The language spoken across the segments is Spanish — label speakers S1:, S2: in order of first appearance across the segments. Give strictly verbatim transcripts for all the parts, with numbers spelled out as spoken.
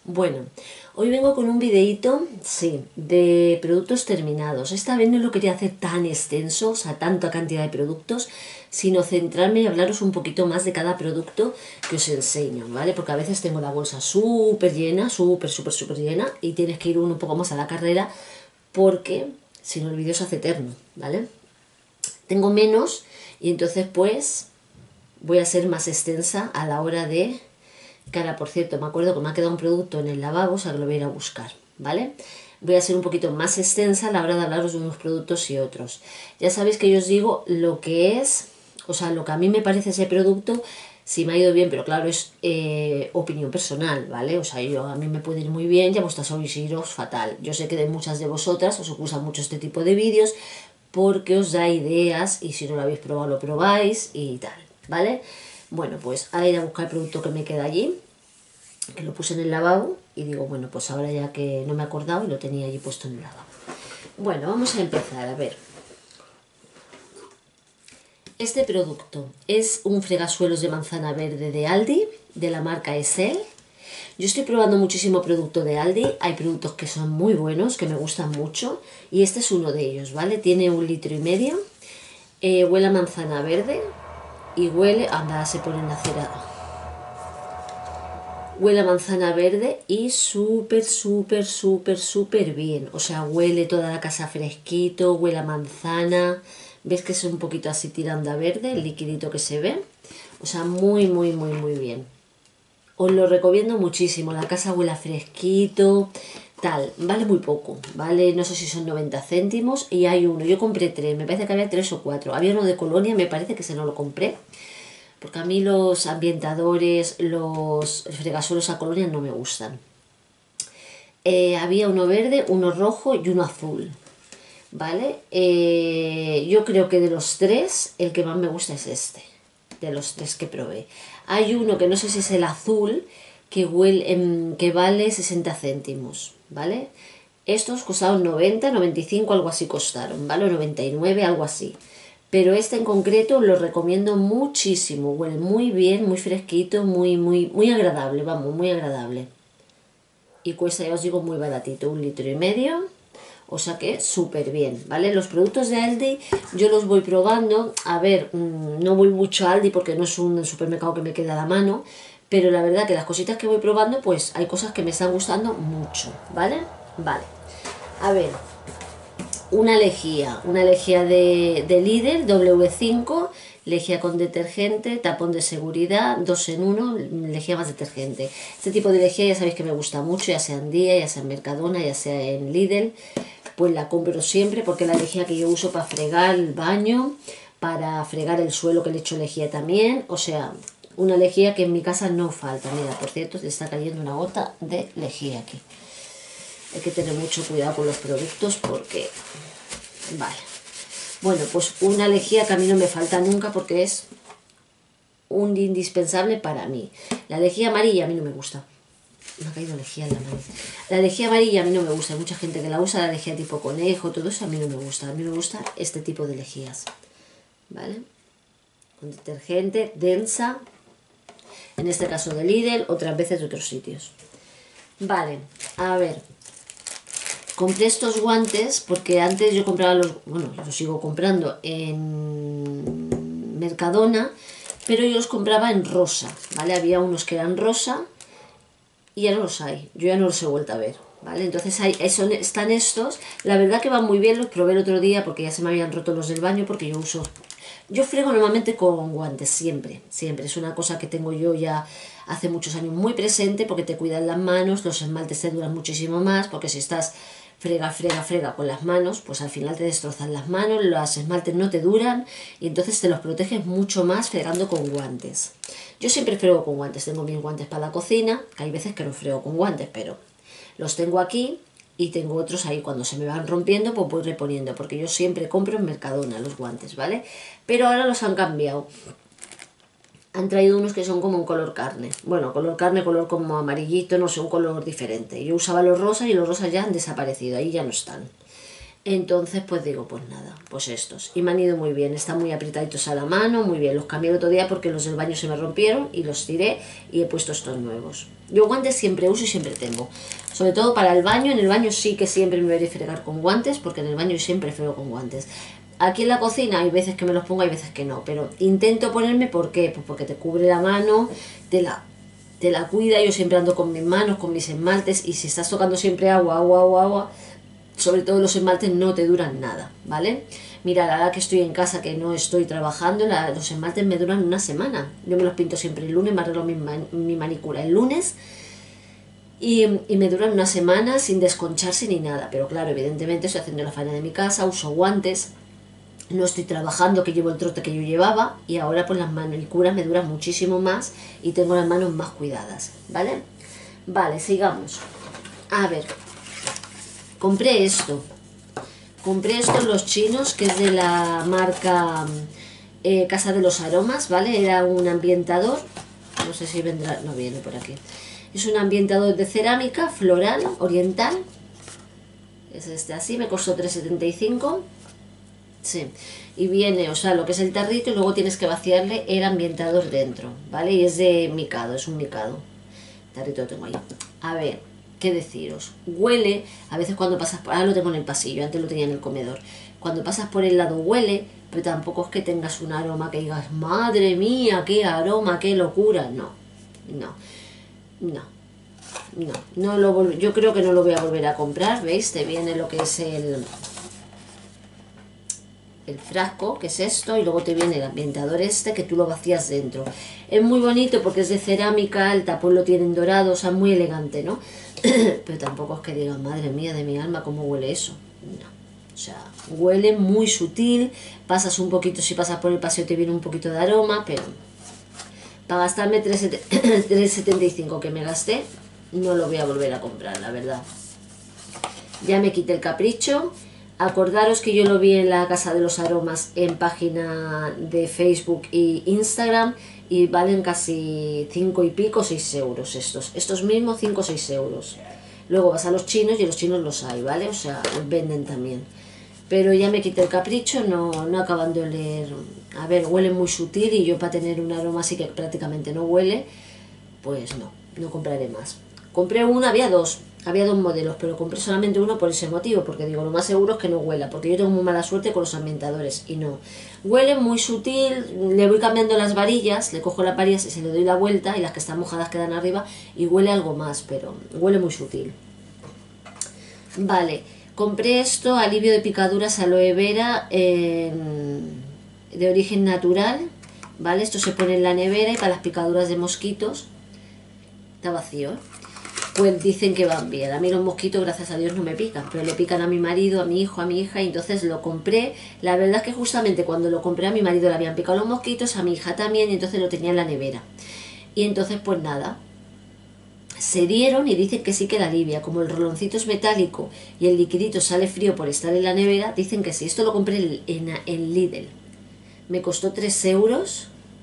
S1: Bueno, hoy vengo con un videíto, sí, de productos terminados. Esta vez no lo quería hacer tan extenso, o sea, tanta cantidad de productos, sino centrarme y hablaros un poquito más de cada producto que os enseño, ¿vale? Porque a veces tengo la bolsa súper llena, súper, súper, súper llena, y tienes que ir uno un poco más a la carrera, porque si no el vídeo se hace eterno, ¿vale? Tengo menos, y entonces pues voy a ser más extensa a la hora de... Que ahora, por cierto, me acuerdo que me ha quedado un producto en el lavabo, o sea que lo voy a ir a buscar, ¿vale? Voy a ser un poquito más extensa a la hora de hablaros de unos productos y otros. Ya sabéis que yo os digo lo que es, o sea, lo que a mí me parece ese producto, si me ha ido bien, pero claro, es eh, opinión personal, ¿vale? O sea, yo, a mí me puede ir muy bien y a vosotras os iros fatal. Yo sé que de muchas de vosotras os gusta mucho este tipo de vídeos porque os da ideas y si no lo habéis probado lo probáis y tal, ¿vale? Bueno, pues a ir a buscar el producto que me queda allí, que lo puse en el lavabo y digo, bueno, pues ahora ya que no me he acordado y lo tenía allí puesto en el lavabo. Bueno, vamos a empezar, a ver. Este producto es un fregasuelos de manzana verde de Aldi, de la marca Essel. Yo estoy probando muchísimo producto de Aldi, hay productos que son muy buenos, que me gustan mucho, y este es uno de ellos, ¿vale? Tiene un litro y medio, eh, huele a manzana verde, y huele, anda, se pone en la cera. Huele a manzana verde y súper, súper, súper, súper bien. O sea, huele toda la casa fresquito, huele a manzana. ¿Ves que es un poquito así tirando a verde, el liquidito que se ve? O sea, muy, muy, muy, muy bien. Os lo recomiendo muchísimo. La casa huele a fresquito, tal. Vale muy poco, vale, no sé si son noventa céntimos y hay uno. Yo compré tres, me parece que había tres o cuatro. Había uno de Colonia, me parece que ese no lo compré. Porque a mí los ambientadores, los fregasuelos a Colonia no me gustan. Eh, había uno verde, uno rojo y uno azul. ¿Vale? Eh, yo creo que de los tres, el que más me gusta es este. De los tres que probé. Hay uno que no sé si es el azul, que, huele, eh, que vale sesenta céntimos. ¿Vale? Estos costaron noventa, noventa y cinco, algo así costaron. ¿Vale? noventa y nueve, algo así. Pero este en concreto lo recomiendo muchísimo, huele muy bien, muy fresquito, muy, muy, muy agradable, vamos, muy agradable. Y cuesta, ya os digo, muy baratito, un litro y medio, o sea que súper bien, ¿vale? Los productos de Aldi yo los voy probando, a ver, no voy mucho a Aldi porque no es un supermercado que me queda a la mano, pero la verdad que las cositas que voy probando, pues hay cosas que me están gustando mucho, ¿vale? Vale, a ver... Una lejía, una lejía de, de Lidl, W cinco, lejía con detergente, tapón de seguridad, dos en uno, lejía más detergente. Este tipo de lejía ya sabéis que me gusta mucho, ya sea en Día, ya sea en Mercadona, ya sea en Lidl, pues la compro siempre porque es la lejía que yo uso para fregar el baño, para fregar el suelo que le echo lejía también, o sea, una lejía que en mi casa no falta. Mira, por cierto, te está cayendo una gota de lejía aquí. Hay que tener mucho cuidado con los productos porque... Vale. Bueno, pues una lejía que a mí no me falta nunca porque es un indispensable para mí. La lejía amarilla a mí no me gusta. Me ha caído lejía en la mano. La lejía amarilla a mí no me gusta. Hay mucha gente que la usa, la lejía tipo conejo, todo eso a mí no me gusta. A mí me gusta este tipo de lejías. ¿Vale? Con detergente, densa. En este caso de Lidl, otras veces de otros sitios. Vale, a ver... Compré estos guantes porque antes yo compraba los... Bueno, los sigo comprando en Mercadona, pero yo los compraba en rosa, ¿vale? Había unos que eran rosa y ya no los hay. Yo ya no los he vuelto a ver, ¿vale? Entonces hay, son, están estos. La verdad que van muy bien, los probé el otro día porque ya se me habían roto los del baño porque yo uso... Yo frego normalmente con guantes, siempre, siempre. Es una cosa que tengo yo ya hace muchos años muy presente porque te cuidan las manos, los esmaltes te duran muchísimo más porque si estás... frega, frega, frega con las manos, pues al final te destrozan las manos, los esmaltes no te duran y entonces te los proteges mucho más fregando con guantes. Yo siempre frego con guantes, tengo mis guantes para la cocina, que hay veces que no frego con guantes, pero los tengo aquí y tengo otros ahí, cuando se me van rompiendo pues voy reponiendo, porque yo siempre compro en Mercadona los guantes, ¿vale? Pero ahora los han cambiado. Han traído unos que son como un color carne. Bueno, color carne, color como amarillito, no sé, un color diferente. Yo usaba los rosas y los rosas ya han desaparecido, ahí ya no están. Entonces pues digo, pues nada, pues estos. Y me han ido muy bien, están muy apretaditos a la mano, muy bien. Los cambié el otro día porque los del baño se me rompieron y los tiré y he puesto estos nuevos. Yo guantes siempre uso y siempre tengo. Sobre todo para el baño, en el baño sí que siempre me voy a fregar con guantes porque en el baño siempre frego con guantes. Aquí en la cocina hay veces que me los pongo, hay veces que no, pero intento ponerme, ¿por qué? Pues porque te cubre la mano, te la, te la cuida, yo siempre ando con mis manos, con mis esmaltes, y si estás tocando siempre agua, agua, agua, agua, sobre todo los esmaltes no te duran nada, ¿vale? Mira, ahora que estoy en casa, que no estoy trabajando, la, los esmaltes me duran una semana. Yo me los pinto siempre el lunes, me arreglo mi, man, mi manicura el lunes, y, y me duran una semana sin desconcharse ni nada, pero claro, evidentemente estoy haciendo la faena de mi casa, uso guantes. No estoy trabajando, que llevo el trote que yo llevaba, y ahora pues las manicuras me duran muchísimo más y tengo las manos más cuidadas, ¿vale? Vale, sigamos. A ver, compré esto. Compré estos los chinos, que es de la marca eh, Casa de los Aromas, ¿vale? Era un ambientador, no sé si vendrá, no viene por aquí. Es un ambientador de cerámica, floral, oriental. Es este así, me costó tres setenta y cinco. Sí, y viene, o sea, lo que es el tarrito, y luego tienes que vaciarle el ambientador dentro, ¿vale? Y es de Mikado, es un Mikado. El tarrito lo tengo ahí. A ver, ¿qué deciros? Huele, a veces cuando pasas por... Ahora lo tengo en el pasillo, antes lo tenía en el comedor. Cuando pasas por el lado huele, pero tampoco es que tengas un aroma que digas, madre mía, qué aroma, qué locura. No, no, no, no, no lo volv... Yo creo que no lo voy a volver a comprar, ¿veis? Te viene lo que es el... el frasco, que es esto, y luego te viene el ambientador este, que tú lo vacías dentro. Es muy bonito porque es de cerámica, el tapón lo tienen dorado, o sea, muy elegante, ¿no? Pero tampoco es que digan, madre mía de mi alma, ¿cómo huele eso? No, o sea, huele muy sutil, pasas un poquito, si pasas por el paseo te viene un poquito de aroma, pero para gastarme tres setenta y cinco que me gasté, no lo voy a volver a comprar, la verdad. Ya me quité el capricho. Acordaros que yo lo vi en la Casa de los Aromas en página de Facebook e Instagram y valen casi cinco y pico, seis euros estos. Estos mismos cinco o seis euros. Luego vas a los chinos y los chinos los hay, ¿vale? O sea, los venden también. Pero ya me quité el capricho, no, no acaban de oler. A ver, huele muy sutil y yo para tener un aroma así que prácticamente no huele, pues no, no compraré más. Compré uno, había dos. Había dos modelos, pero compré solamente uno por ese motivo, porque digo, lo más seguro es que no huela, porque yo tengo muy mala suerte con los ambientadores, y no. Huele muy sutil, le voy cambiando las varillas, le cojo las varillas y se le doy la vuelta, y las que están mojadas quedan arriba, y huele algo más, pero huele muy sutil. Vale, compré esto, alivio de picaduras aloe vera, eh, de origen natural, ¿vale? Esto se pone en la nevera y para las picaduras de mosquitos. Está vacío, ¿eh? Pues dicen que van bien. A mí los mosquitos, gracias a Dios, no me pican, pero le pican a mi marido, a mi hijo, a mi hija, y entonces lo compré. La verdad es que justamente cuando lo compré a mi marido le habían picado los mosquitos, a mi hija también, y entonces lo tenía en la nevera. Y entonces pues nada, se dieron y dicen que sí que la alivia. Como el roloncito es metálico y el liquidito sale frío por estar en la nevera, dicen que sí. Esto lo compré en, en Lidl. Me costó tres euros.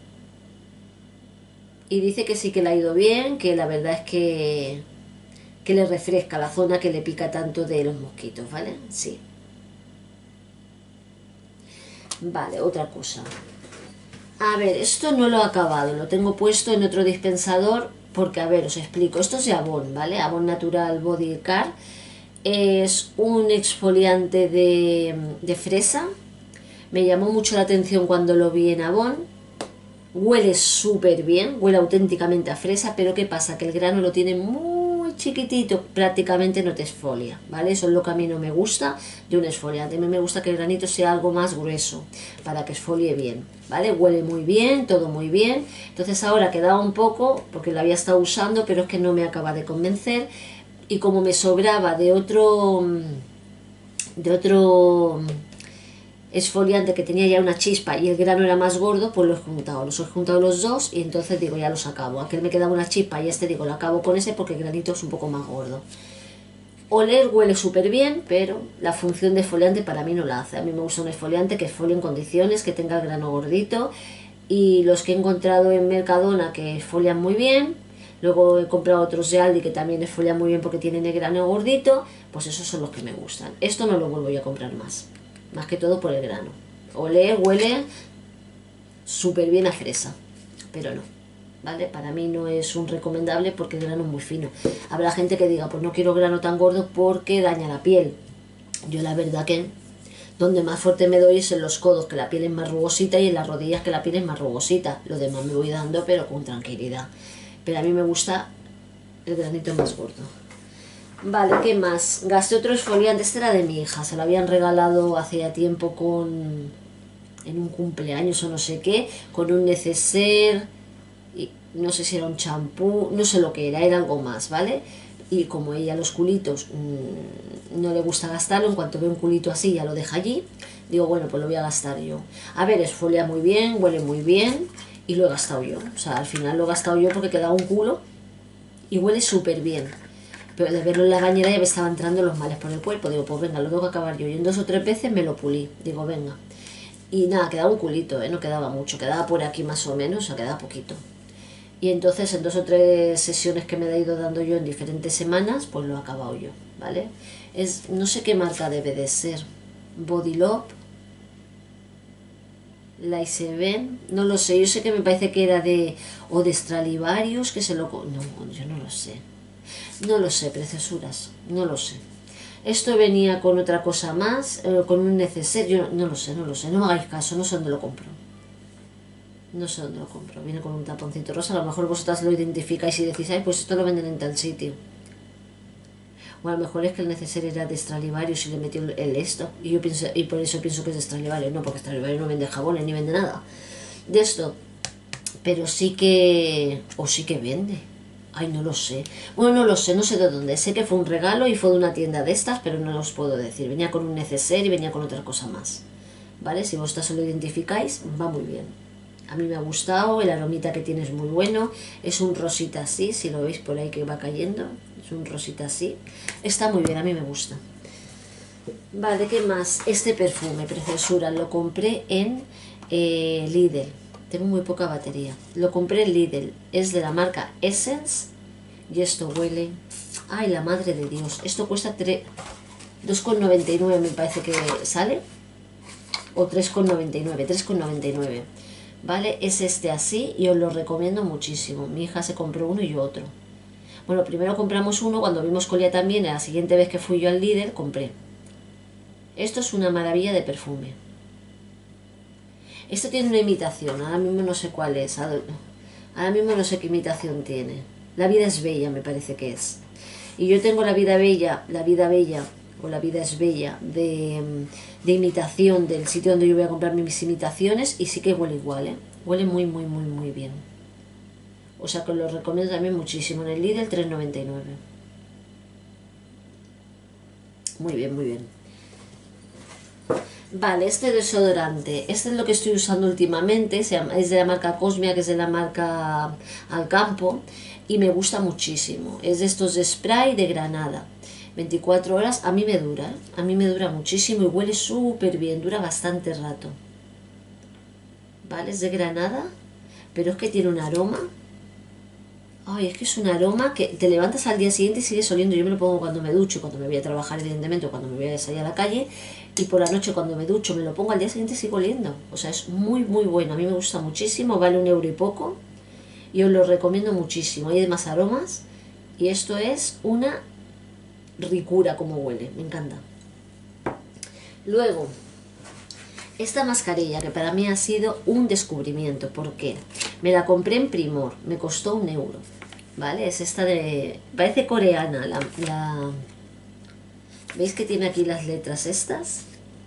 S1: Y dice que sí que le ha ido bien, que la verdad es que... que le refresca la zona que le pica tanto de los mosquitos, ¿vale? Sí. Vale, otra cosa. A ver, esto no lo he acabado, lo tengo puesto en otro dispensador porque, a ver, os explico. Esto es de Avon, ¿vale? Avon Natural Body Care. Es un exfoliante de, de fresa. Me llamó mucho la atención cuando lo vi en Avon. Huele súper bien, huele auténticamente a fresa, pero ¿qué pasa? Que el grano lo tiene muy chiquitito, prácticamente no te exfolia, ¿vale? Eso es lo que a mí no me gusta de un exfoliante. A mí me gusta que el granito sea algo más grueso para que exfolie bien, ¿vale? Huele muy bien, todo muy bien. Entonces ahora quedaba un poco, porque lo había estado usando, pero es que no me acaba de convencer. Y como me sobraba de otro... de otro... exfoliante que tenía ya una chispa y el grano era más gordo, pues lo he juntado, los he juntado los dos y entonces digo, ya los acabo. Aquel me quedaba una chispa y este digo, lo acabo con ese porque el granito es un poco más gordo. Oler huele súper bien, pero la función de exfoliante para mí no la hace. A mí me gusta un exfoliante que exfolie en condiciones, que tenga el grano gordito, y los que he encontrado en Mercadona que exfolian muy bien Luego he comprado otros de Aldi que también esfolian muy bien porque tienen el grano gordito. Pues esos son los que me gustan. Esto no lo vuelvo yo a comprar más. Más que todo por el grano. Olé, huele súper bien a fresa. Pero no, ¿vale? Para mí no es un recomendable porque el grano es muy fino. Habrá gente que diga, pues no quiero grano tan gordo porque daña la piel. Yo la verdad que donde más fuerte me doy es en los codos, que la piel es más rugosita, y en las rodillas, que la piel es más rugosita. Lo demás me voy dando, pero con tranquilidad. Pero a mí me gusta el granito más gordo. Vale, ¿qué más? Gasté otro exfoliante, este era de mi hija, se lo habían regalado hacía tiempo con... en un cumpleaños o no sé qué, con un neceser, y no sé si era un champú, no sé lo que era, era algo más, ¿vale? Y como ella los culitos mmm, no le gusta gastarlo, en cuanto ve un culito así ya lo deja allí, digo, bueno, pues lo voy a gastar yo. A ver, exfolia muy bien, huele muy bien, y lo he gastado yo. O sea, al final lo he gastado yo porque quedaba un culo y huele súper bien. Pero de verlo en la bañera ya me estaban entrando los males por el cuerpo. Digo, pues venga, lo tengo que acabar yo. Y en dos o tres veces me lo pulí. Digo, venga. Y nada, quedaba un culito, ¿eh? No quedaba mucho. Quedaba por aquí más o menos, o sea, quedaba poquito. Y entonces en dos o tres sesiones que me he ido dando yo en diferentes semanas, pues lo he acabado yo, ¿vale? Es, no sé qué marca debe de ser. Body Love. La Iseven, no lo sé. Yo sé que me parece que era de... o de Stradivarius, que se lo... No, yo no lo sé. No lo sé, preciosuras, no lo sé. Esto venía con otra cosa más, eh, con un neceser, yo no, no lo sé, no lo sé, no me hagáis caso, no sé dónde lo compro. No sé dónde lo compro, viene con un taponcito rosa, a lo mejor vosotras lo identificáis y decís, ay, pues esto lo venden en tal sitio. O a lo mejor es que el neceser era de Stradivarius y le metió el, el esto, y yo pienso, y por eso pienso que es de Stradivarius, no, porque Stradivarius no vende jabones ni vende nada de esto, pero sí que, o sí que vende. Ay, no lo sé. Bueno, no lo sé, no sé de dónde. Sé que fue un regalo y fue de una tienda de estas, pero no os puedo decir. Venía con un neceser y venía con otra cosa más. ¿Vale? Si vosotros lo identificáis, va muy bien. A mí me ha gustado, el aromita que tiene es muy bueno. Es un rosita así, si lo veis por ahí que va cayendo. Es un rosita así. Está muy bien, a mí me gusta. Vale, ¿qué más? Este perfume, preciosura, lo compré en eh, Lidl. Tengo muy poca batería. Lo compré en Lidl. Es de la marca Essence. Y esto huele... ¡Ay, la madre de Dios! Esto cuesta dos con noventa y nueve me parece que sale. O tres con noventa y nueve. tres con noventa y nueve. ¿Vale? Es este así y os lo recomiendo muchísimo. Mi hija se compró uno y yo otro. Bueno, primero compramos uno. Cuando vimos Colia también, la siguiente vez que fui yo al Lidl, compré. Esto es una maravilla de perfume. Esto tiene una imitación, ahora mismo no sé cuál es, ahora mismo no sé qué imitación tiene. La vida es bella, me parece que es. Y yo tengo la vida bella, la vida bella, o la vida es bella, de, de imitación del sitio donde yo voy a comprar mis imitaciones, y sí que huele igual, ¿eh? Huele muy, muy, muy, muy bien. O sea que lo recomiendo también muchísimo. En el Lidl tres noventa y nueve. Muy bien, muy bien. Vale, este desodorante, este es lo que estoy usando últimamente, se llama, es de la marca Cosmia, que es de la marca Alcampo, y me gusta muchísimo. Es de estos de spray de granada, veinticuatro horas, a mí me dura, ¿eh? A mí me dura muchísimo y huele súper bien, dura bastante rato. Vale, es de granada, pero es que tiene un aroma. Ay, es que es un aroma que te levantas al día siguiente y sigues oliendo. Yo me lo pongo cuando me ducho, cuando me voy a trabajar, evidentemente, o cuando me voy a salir a la calle. Y por la noche cuando me ducho me lo pongo, al día siguiente sigo oliendo. O sea, es muy, muy bueno. A mí me gusta muchísimo, vale un euro y poco. Y os lo recomiendo muchísimo. Hay demás aromas. Y esto es una ricura como huele. Me encanta. Luego, esta mascarilla que para mí ha sido un descubrimiento. ¿Por qué? Me la compré en Primor. Me costó un euro. ¿Vale? Es esta de... parece coreana. La, la... ¿Veis que tiene aquí las letras estas?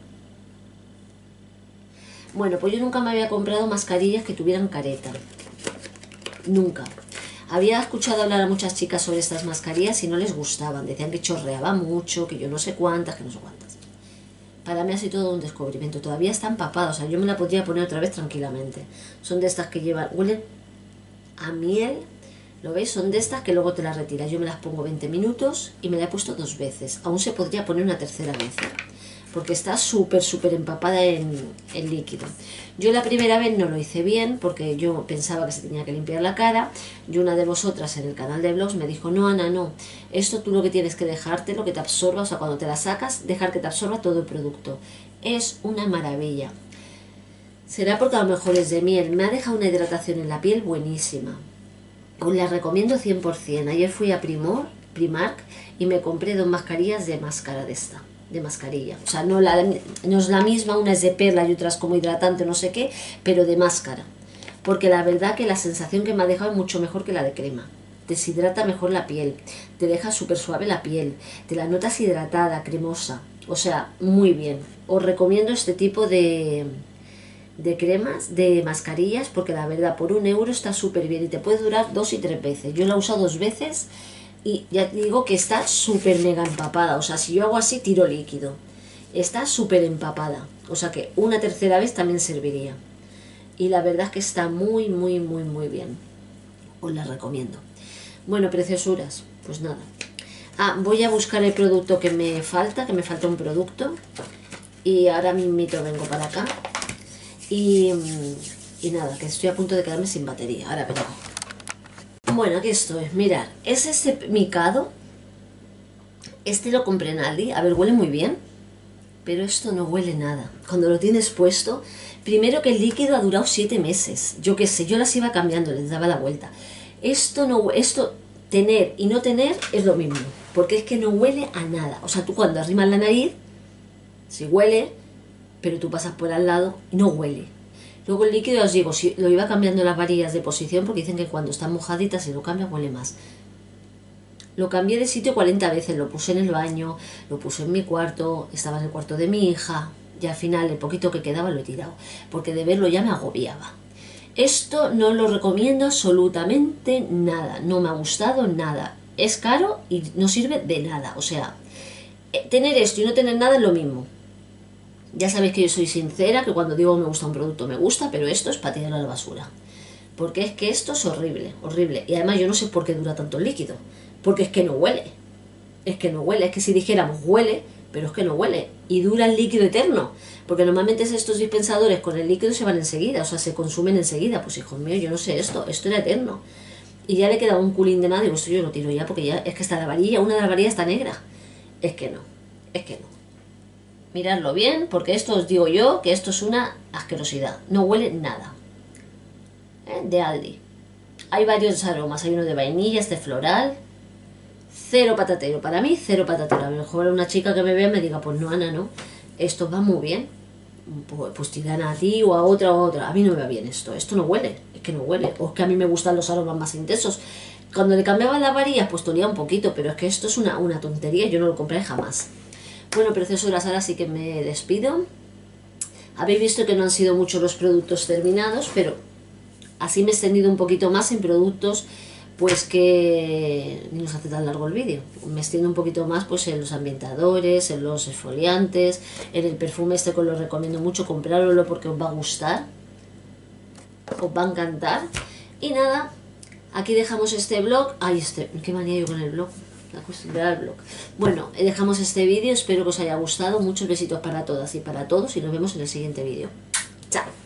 S1: Bueno, pues yo nunca me había comprado mascarillas que tuvieran careta. Nunca. Había escuchado hablar a muchas chicas sobre estas mascarillas y no les gustaban. Decían que chorreaba mucho, que yo no sé cuántas, que no sé cuántas. Para mí ha sido todo un descubrimiento. Todavía está empapada, o sea, yo me la podría poner otra vez tranquilamente. Son de estas que llevan... huelen a miel. ¿Lo veis? Son de estas que luego te las retiras. Yo me las pongo veinte minutos y me la he puesto dos veces. Aún se podría poner una tercera vez. porque está súper, súper empapada en, en líquido. Yo la primera vez no lo hice bien, porque yo pensaba que se tenía que limpiar la cara, y una de vosotras en el canal de vlogs me dijo, no, Ana, no, esto tú lo que tienes que dejarte, lo que te absorba, o sea, cuando te la sacas, dejar que te absorba todo el producto. Es una maravilla. Será porque a lo mejor es de miel, me ha dejado una hidratación en la piel buenísima. Os la recomiendo cien por cien. Ayer fui a Primor, Primark y me compré dos mascarillas de máscara de esta. De mascarilla, o sea, no, la, no es la misma, una es de perla y otra es como hidratante, no sé qué, pero de máscara, porque la verdad que la sensación que me ha dejado es mucho mejor que la de crema. Deshidrata mejor la piel, te deja súper suave la piel, te la notas hidratada, cremosa, o sea, muy bien. Os recomiendo este tipo de, de cremas, de mascarillas, porque la verdad por un euro está súper bien y te puede durar dos y tres veces. Yo la he usado dos veces y ya te digo que está súper mega empapada, o sea, si yo hago así tiro líquido. Está súper empapada, o sea que una tercera vez también serviría. Y la verdad es que está muy, muy, muy, muy bien. Os la recomiendo. Bueno, preciosuras, pues nada. Ah, voy a buscar el producto que me falta, que me falta un producto. Y ahora mismito vengo para acá. Y, y nada, que estoy a punto de quedarme sin batería. Ahora vengo. Bueno, aquí estoy, mirad, es este micado, este lo compré en Aldi, a ver, huele muy bien, pero esto no huele nada. Cuando lo tienes puesto, primero que el líquido ha durado siete meses, yo qué sé, yo las iba cambiando, les daba la vuelta. Esto no, esto, tener y no tener es lo mismo, porque es que no huele a nada. O sea, tú cuando arrimas la nariz, sí huele, pero tú pasas por al lado y no huele. Luego el líquido, ya os digo, si lo iba cambiando las varillas de posición, porque dicen que cuando están mojaditas, si lo cambia huele más. Lo cambié de sitio cuarenta veces, lo puse en el baño, lo puse en mi cuarto, estaba en el cuarto de mi hija, y al final el poquito que quedaba lo he tirado, porque de verlo ya me agobiaba. Esto no lo recomiendo absolutamente nada, no me ha gustado nada. Es caro y no sirve de nada, o sea, tener esto y no tener nada es lo mismo. Ya sabéis que yo soy sincera, que cuando digo me gusta un producto me gusta, pero esto es para tirarlo a la basura. Porque es que esto es horrible, horrible. Y además yo no sé por qué dura tanto el líquido. Porque es que no huele. Es que no huele. Es que si dijéramos huele, pero es que no huele. Y dura el líquido eterno. Porque normalmente estos dispensadores con el líquido se van enseguida, o sea, se consumen enseguida. Pues hijos míos, yo no sé esto, esto era eterno. Y ya le queda un culín de nada, digo, esto yo lo tiro ya, porque ya es que está la varilla, una de las varillas está negra. Es que no, es que no. Miradlo bien, porque esto os digo yo que esto es una asquerosidad. No huele nada. ¿Eh? De Aldi. Hay varios aromas. Hay uno de vainilla, este floral. Cero patatero. Para mí, cero patatero. A lo mejor una chica que me vea me diga, pues no, Ana, no. Esto va muy bien. Pues, pues tiran a ti o a otra o a otra. A mí no me va bien esto. Esto no huele. Es que no huele. O es que a mí me gustan los aromas más intensos. Cuando le cambiaban las varillas, pues tolía un poquito. Pero es que esto es una, una tontería. Yo no lo compré jamás. Bueno, preciosuras, ahora sí que me despido. Habéis visto que no han sido muchos los productos terminados, pero así me he extendido un poquito más en productos, pues que ni nos hace tan largo el vídeo. Me extiendo un poquito más pues en los ambientadores, en los exfoliantes, en el perfume este que os lo recomiendo mucho, comprároslo porque os va a gustar, os va a encantar. Y nada, aquí dejamos este blog. Ay, este, qué manía yo con el blog. Acostumbrada al blog. Bueno, dejamos este vídeo, espero que os haya gustado. Muchos besitos para todas y para todos y nos vemos en el siguiente vídeo. Chao.